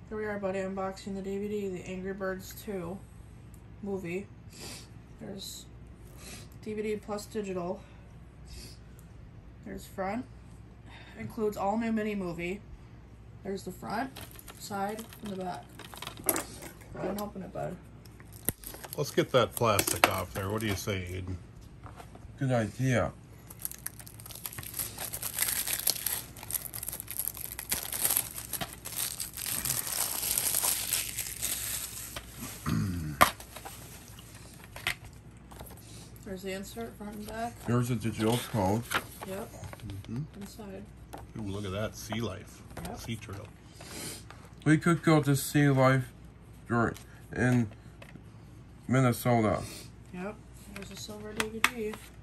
Here we are, buddy, unboxing the DVD, The Angry Birds 2 movie. There's DVD plus digital. There's front. Includes all new mini movie. There's the front, side, and the back. Go ahead and open it, bud. Let's get that plastic off there. What do you say, Aiden? Good idea. There's the insert, front and back. There's a digital code. Yep. Inside. Ooh, look at that. Sea life. Yep. Sea turtle. We could go to Sea Life in Minnesota. Yep. There's a silver DVD.